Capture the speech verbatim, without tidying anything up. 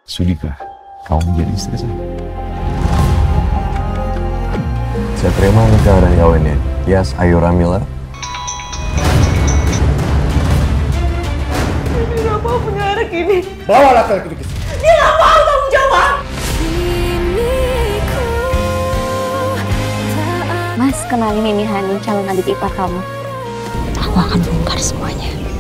Sudikah kau menjadi istri saya? Saya terima nikah dan kawinnya. Yes, Ayura Miller. Ini gak mau punya anak ini. Bawa laki-laki itu ke sini. Dia gak mau tanggung jawab. Mas, kenalin ini Hani, calon adik ipar kamu. Aku akan bongkar semuanya.